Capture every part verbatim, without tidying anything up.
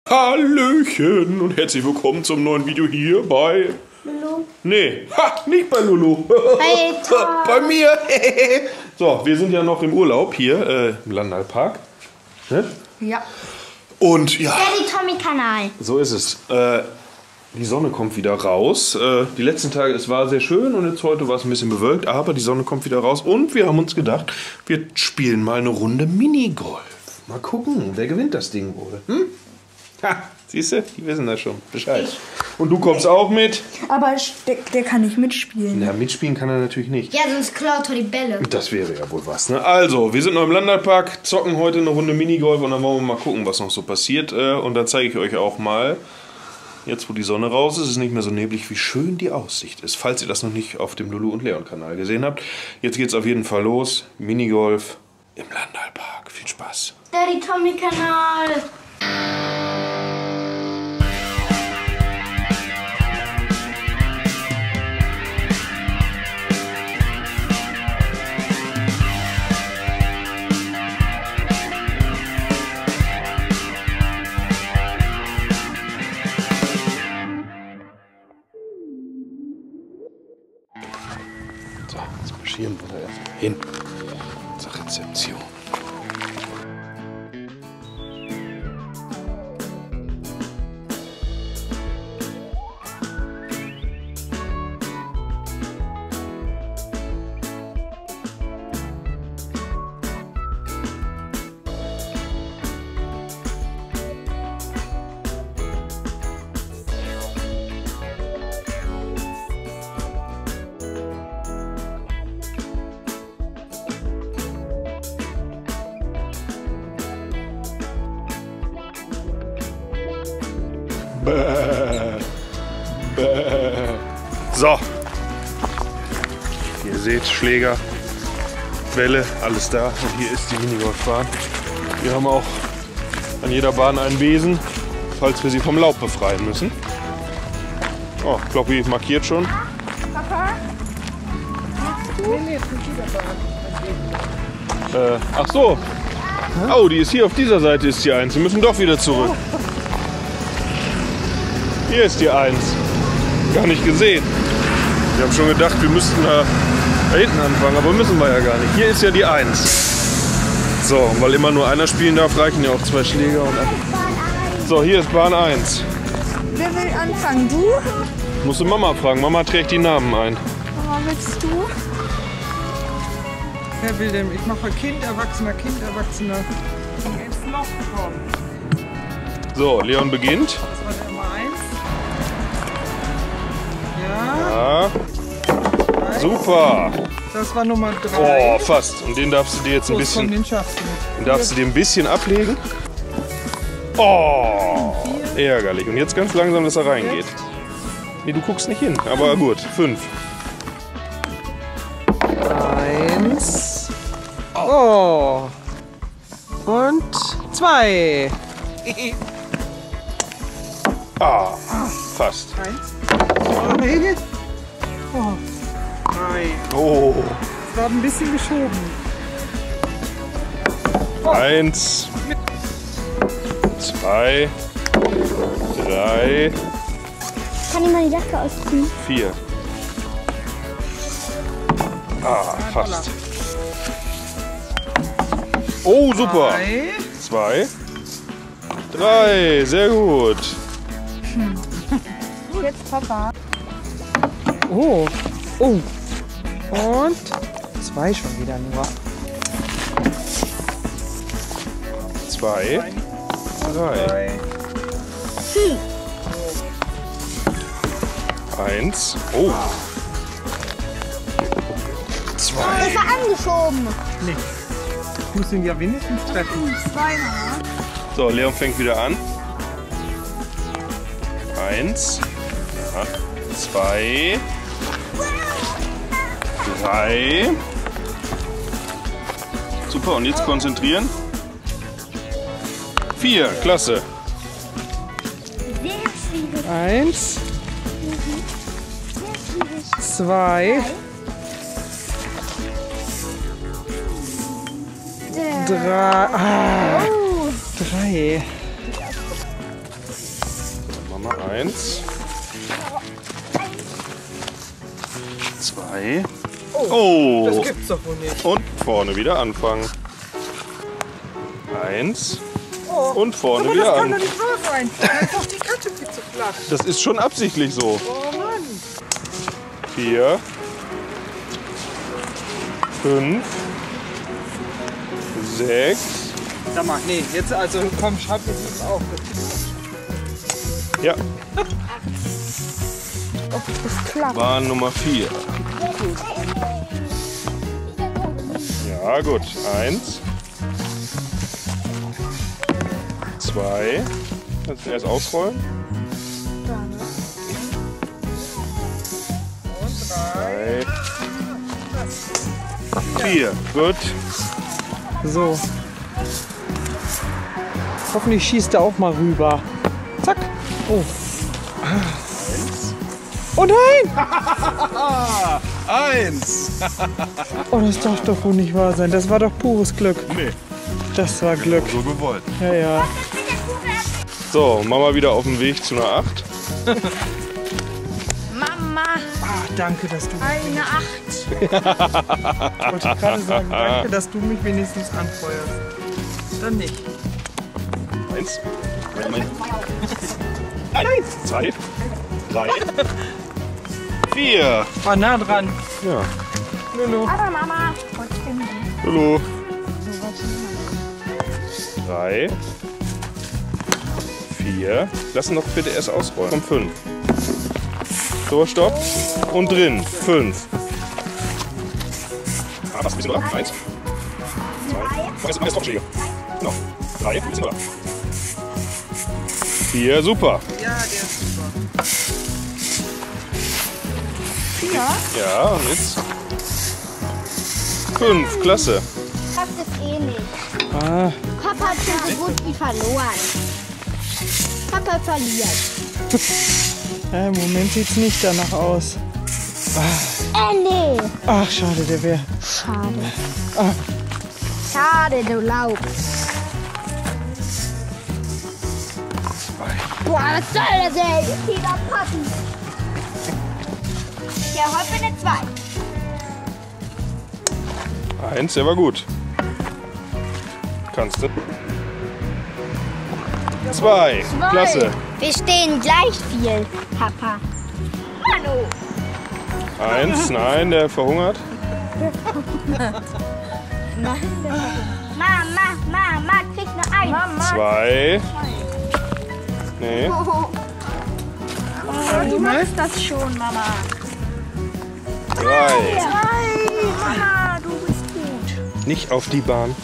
Hallöchen und herzlich willkommen zum neuen Video hier bei... Lulu? Nee, ha, nicht bei Lulu. Hey, bei mir. So, wir sind ja noch im Urlaub hier äh, im Landalpark. Ne? Ja. Und ja... Daddy Tommy Kanal. So ist es. Äh, die Sonne kommt wieder raus. Äh, die letzten Tage, es war sehr schön und jetzt heute war es ein bisschen bewölkt, aber die Sonne kommt wieder raus und wir haben uns gedacht, wir spielen mal eine Runde Minigolf. Mal gucken, wer gewinnt das Ding wohl. Hm? Ha, siehst du, die wissen das schon Bescheid. Und du kommst auch mit? Aber der, der kann nicht mitspielen. Ja, mitspielen kann er natürlich nicht. Ja, sonst klaut er die Bälle. Das wäre ja wohl was, ne? Also, wir sind noch im Landalpark, zocken heute eine Runde Minigolf und dann wollen wir mal gucken, was noch so passiert. Und dann zeige ich euch auch mal, jetzt wo die Sonne raus ist, ist es nicht mehr so neblig, wie schön die Aussicht ist. Falls ihr das noch nicht auf dem Lulu und Leon Kanal gesehen habt. Jetzt geht's auf jeden Fall los. Minigolf im Landalpark. Viel Spaß. Daddy Tommy Kanal. So, jetzt marschieren wir da erstmal hin zur Rezeption. Bäh. Bäh. So, ihr seht Schläger, Bälle, alles da. Und hier ist die Minigolfbahn. Wir haben auch an jeder Bahn einen Besen, falls wir sie vom Laub befreien müssen. Oh, Kloppi markiert schon. Papa? Äh, ach so. Oh, die ist hier auf dieser Seite, ist die eins. Wir müssen doch wieder zurück. Hier ist die eins. Gar nicht gesehen. Wir haben schon gedacht, wir müssten da, da hinten anfangen, aber müssen wir ja gar nicht. Hier ist ja die eins. So, und weil immer nur einer spielen darf, reichen ja auch zwei Schläger. Und so, hier ist Bahn eins. Wer will anfangen? Du? Musst du Mama fragen. Mama trägt die Namen ein. Mama, willst du? Wer will denn? Ich mache Kind, Erwachsener, Kind, Erwachsener. Ins Loch kommen. So, Leon beginnt. Das war der Nummer eins. Ja. Ja. Super. Das war Nummer drei. Oh, fast. Und den darfst du dir jetzt ein Los, komm, bisschen, den schaffst du nicht. den darfst du dir ein bisschen ablegen. Oh, ärgerlich. Und jetzt ganz langsam, dass er reingeht. Nee, du guckst nicht hin. Aber gut, fünf. Eins. Oh. Und zwei. Ah, fast. Eins. Zwei. Oh. Drei. Oh. Das war ein bisschen geschoben. Eins, zwei, drei, Kann ich mal die Jacke ausziehen? vier. Ah, fast. Oh, super. Drei. Zwei, drei, sehr gut. Jetzt Papa. Oh. Oh. Und zwei schon wieder nur. Zwei, drei, Drei. eins, oh. Zwei. Das war angeschoben. Nee. Ich muss ihn ja wenigstens treffen. Zweimal. So, Leon fängt wieder an. Eins, ja, zwei, drei. Super, und jetzt konzentrieren. Vier, klasse. Sehr schwierig. Eins. Zwei. Drei. Ah, Oh. drei. Nummer eins. Zwei. Oh! Das gibt's doch wohl nicht. Und vorne wieder anfangen. Eins. Oh. Und vorne Aber wieder das kann an. doch nicht wahr sein. Dann ist doch die Kette viel zu flach. Das ist schon absichtlich so. Oh Mann. Vier. Fünf. Sechs. Sag mal, nee, jetzt also komm, schreib mir das auf. Ja, Das klappt. Bahn Nummer vier. Ja, gut. Eins. Zwei. Jetzt erst ausrollen. Drei. Vier. Gut. So. Hoffentlich schießt er auch mal rüber. Zack. Oh. Oh nein! Eins. Oh, das darf doch wohl nicht wahr sein. Das war doch pures Glück. Nee, Das war Glück. so gewollt. Ja, ja. So, Mama wieder auf dem Weg zu einer acht. Mama, Ah, danke, dass du. eine Acht. Wollte ich gerade sagen, danke, dass du mich wenigstens anfeuerst. Dann nicht. Eins. Nein. Zwei. Drei. Vier. War nah dran. Ja. Lulu. Aber Mama, trotzdem nicht. Hallo. Drei. Vier. Lassen noch bitte erst ausrollen. Und fünf. So, stopp. Und drin. Fünf. Ah, das ist ein bisschen, oder? Eins. Zwei. Mach jetzt, mach jetzt Trockenschläge. Genau. Drei. Ein bisschen, oder? Vier. Super. Ja, der ist super. Vier? Ja, und jetzt? Fünf. Klasse. Schafft es eh nicht. Ah, Papa hat schon so gut wie verloren. Papa verliert. ja, im Moment sieht's nicht danach aus. Äh, nee. Ach, schade, der wäre. Schade. Schade, du Laub. Boah, was soll das, ey? Dieser Passen. Ja, heute eine zwei. Eins, der war gut. Kannst du. Zwei. Klasse. Wir stehen gleich viel, Papa. Hallo. Eins, nein, der verhungert. Mama, Mama, krieg noch einen. Mama. Zwei. Nee. Du machst das schon, Mama. Drei. Mama, du bist gut. Nicht auf die Bahn.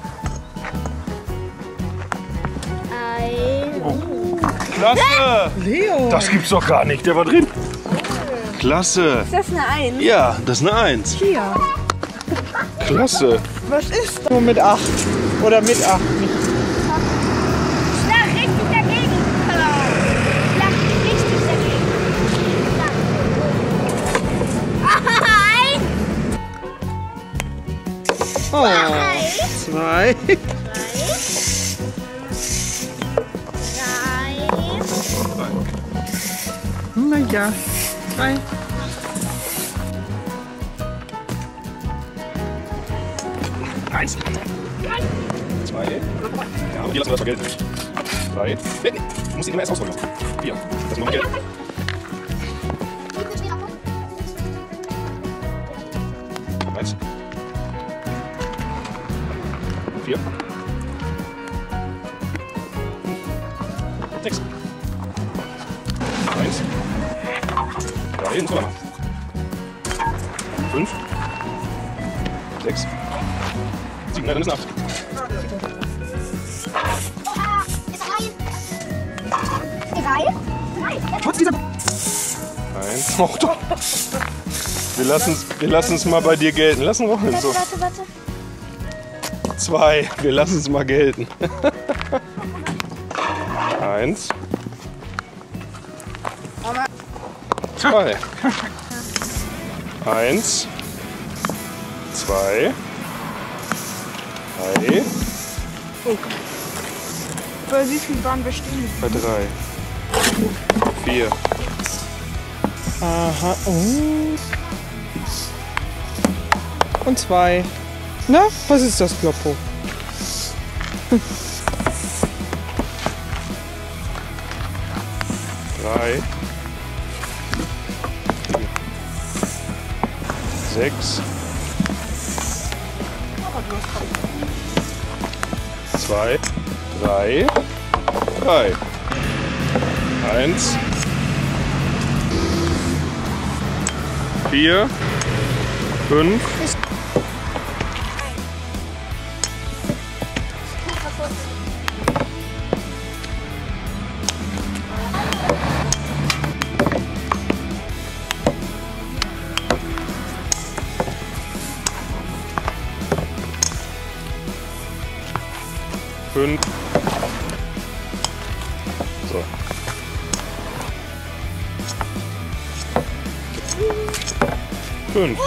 Ein. Klasse. Leo. Das gibt's doch gar nicht. Der war drin. Klasse. Ist das eine Eins? Ja, das ist eine Eins. Vier. Klasse. Was ist das? Nur mit acht. Oder mit acht. Nicht. Schlag richtig dagegen. Schlag richtig dagegen. Ein. Oh. Zwei. Drei. Naja. Drei. Eins. Zwei. Ja, und hier lassen wir das vergelten. Drei. Nee, nee. Du musst ihn immer erst ausrollen lassen. Vier. Das ist noch Geld. Eins. Vier. Sechs. Eins. Drei. Und so lang. Fünf. Sechs. Sieben. Nein, dann ist eine acht. Drei. Trotz dieser. Eins. Oh, doch. Wir lassen es wir lassen's mal bei dir gelten. Lassen rollen. So. Warte, warte. Zwei. Wir lassen es mal gelten. Eins. Zwei. Eins. Zwei. Drei. Bei wie viel waren wir stehen? Bei drei. Vier. Aha. Oh. Und zwei. Na, was ist das, Kloppo? Drei. Sechs. Zwei. Drei. Drei. Eins. Vier. Fünf. Fünf. So. Fünf.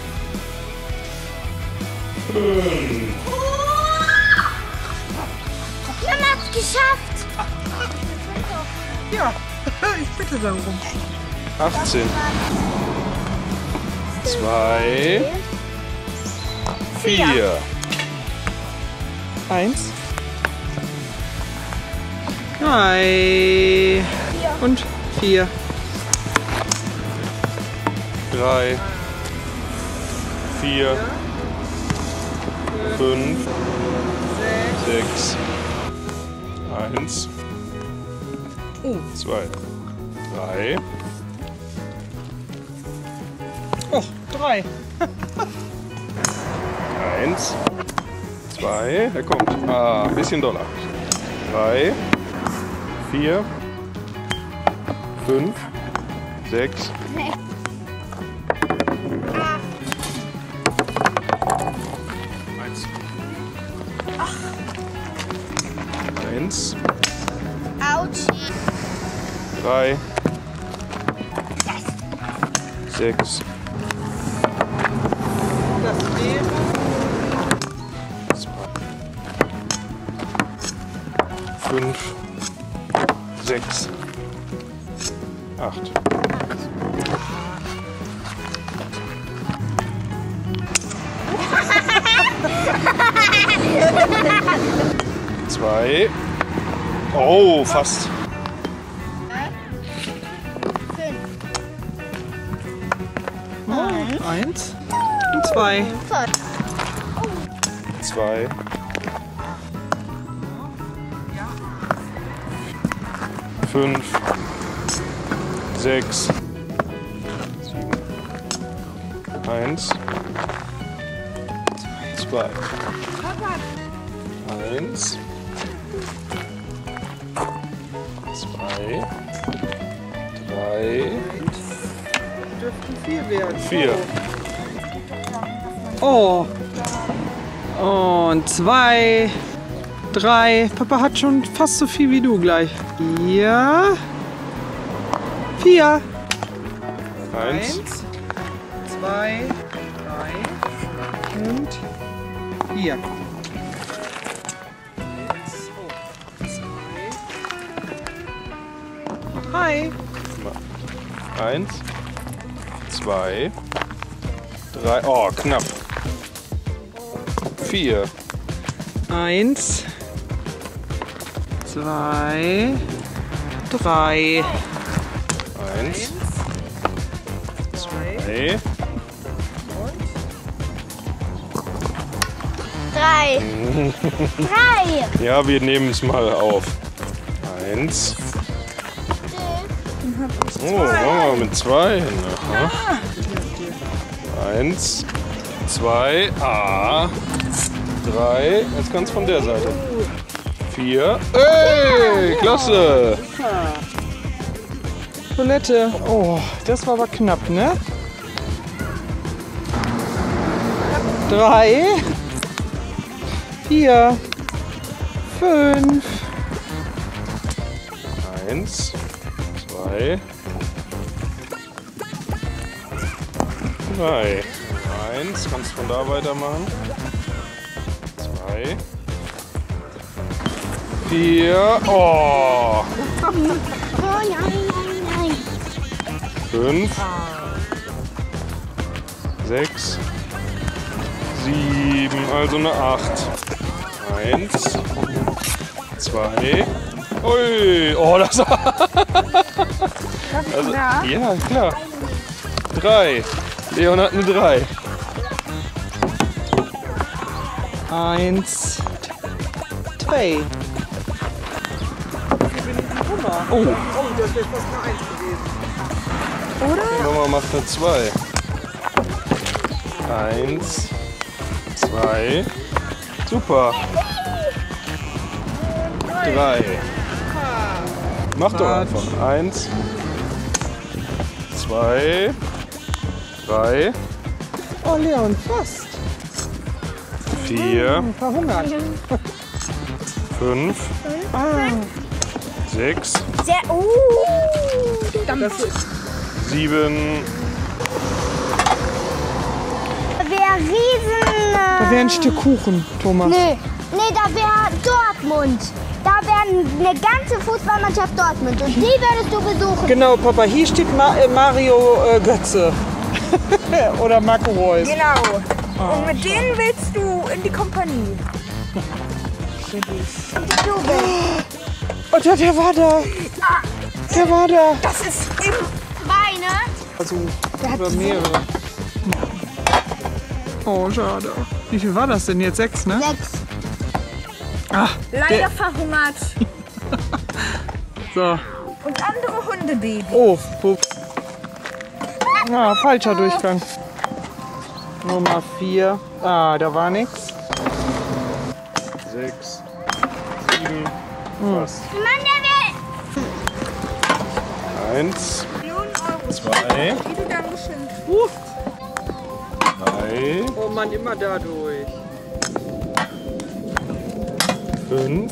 Fünf. Mama hat's geschafft. Ja, ich bitte darum. Achtzehn. Zwei. Vier. Eins. Drei. Und vier. Drei. Vier. Fünf. Sechs. Eins. Oh. Zwei. Drei. Oh, drei. Eins. Zwei. Er kommt. Ah, ein bisschen doller. Drei. Vier. Fünf. Sechs. Eins. Eins. Autsch. Drei. Sechs. Das wäre Zwei. Fünf. Sechs. Acht. Zwei. Oh, fast. oh, eins und zwei. Zwei. Fünf. Sechs. Sieben. Eins. Zwei. Eins. Zwei. Drei. Dürften vier werden. Vier. Oh. Und zwei. Drei. Papa hat schon fast so viel wie du gleich. Vier. Vier. Eins. Zwei. Drei. Und vier. Eins. Oh. Zwei. Drei. Eins. Zwei. Drei. Oh, knapp. Vier. Eins. Zwei. Drei. Eins. Zwei. Zwei. Drei. Drei. Ja, wir nehmen es mal auf. Eins. Oh, machen wir mit zwei. Aha. Eins. Zwei. Ah. Drei. Jetzt ganz von der Seite. Vier. Ey, klasse. Toilette. Oh, das war aber knapp, ne? Drei. Vier. Fünf. Eins. Zwei. Drei. Eins. Kannst von da weitermachen. Zwei. Vier. Oh. Oh nein, nein, fünf, sechs, sieben, also eine acht. Eins, zwei. Ui, oh, das also, ja, klar. Drei. Leon hat eine drei. Eins, zwei. Oh, oh, das wäre fast eine Eins gewesen. Oder? Mama macht eine zwei. Eins, zwei. Super. Drei. Mach doch einfach. Eins, zwei, drei, Oh, Leon, fast. vier, Verhungert. fünf, Ah, sechs, Sehr. Uh, das ist sieben. Wäre riesen... da wäre ein Stück Kuchen, Thomas. Nee, nee, da wäre Dortmund. Da wäre eine ganze Fußballmannschaft Dortmund und die würdest du besuchen. Genau, Papa, hier steht Ma äh, Mario äh, Götze. Oder Marco Reus. genau. Und mit denen willst du in die Kompanie. Du willst. Oh, der, der war da. Der war da. Das ist im. Zwei, ne? Also, oder mehrere. Oh, schade. Wie viel war das denn jetzt? Sechs, ne? Sechs. Ah, Leider der, verhungert. so. Und andere Hundebabys. Oh, wo? Ah, falscher Durchgang. Nummer vier. Ah, da war nichts. Sechs, sieben, fast. Mann, der will. Eins, Millionen Euro. zwei, Die du dann geschenkt. Uh. drei, Oh Mann, immer dadurch. fünf,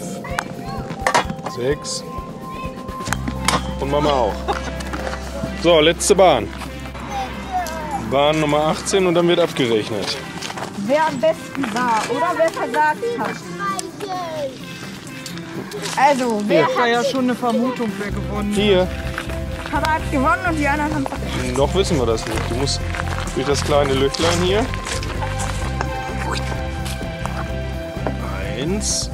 sechs und Mama auch. So, letzte Bahn. Bahn Nummer achtzehn und dann wird abgerechnet. Wer am besten war oder wer versagt hat. Also, wer Das war ja schon eine Vermutung, wer gewonnen hat. Hier, Papa hat gewonnen und die anderen haben verloren. noch wissen wir das nicht. Du musst durch das kleine Löchlein hier. Eins,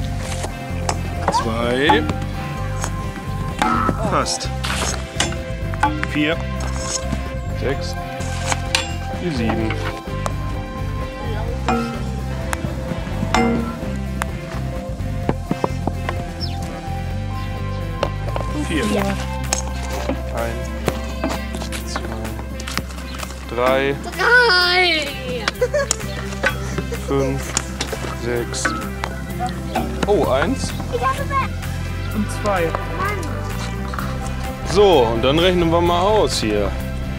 zwei, fast. Vier, sechs, die sieben. Vier. Eins, zwei, drei, Drei. fünf, sechs. Oh, eins. Und zwei. So, und dann rechnen wir mal aus hier.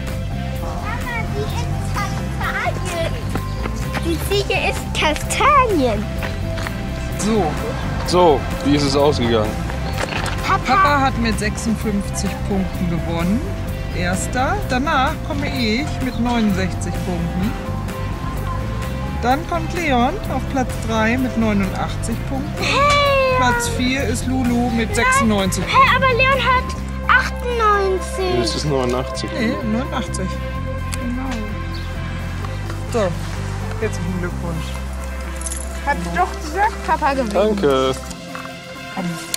Die Ziege ist Kastanien. So, So, wie ist es ausgegangen? Papa hat mit sechsundfünfzig Punkten gewonnen. Erster. Danach komme ich mit neunundsechzig Punkten. Dann kommt Leon auf Platz drei mit neunundachtzig Punkten. Hey, Platz vier ist Lulu mit sechsundneunzig. hey, aber Leon hat achtundneunzig. Es ist neunundachtzig. Nee, neunundachtzig. Genau. So, herzlichen Glückwunsch. Hat doch gesagt, Papa gewinnt. Danke. Komm.